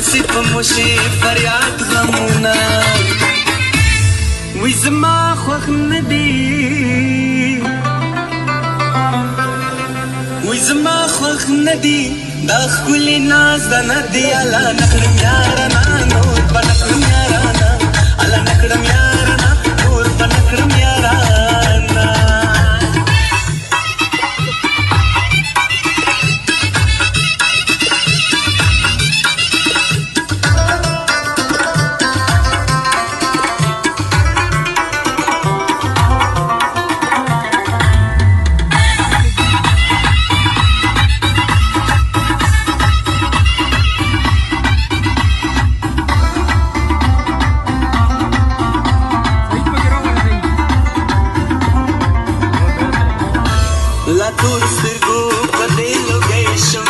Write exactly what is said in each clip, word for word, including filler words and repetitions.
باسي په موشي فریاد غمونه وی زما خوښ نه دي وی زما خوښ نه دي دا ښکلي ناز د نه دي الا نکړم یارانه نور به نکړم یارانه الا نکړم یارانه نور به نکړم یارانه La tur sirgo padelo geisham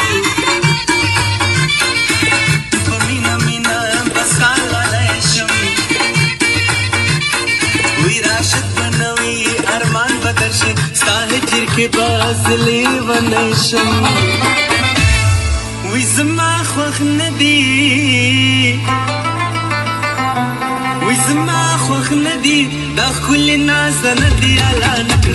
Pamina mina pasala lesham Wirashat banawi arman badarshi Sahijir ke paas levanesham Wizma khwakh nadi Wizma khwakh nadi Da khuli naz nadi ala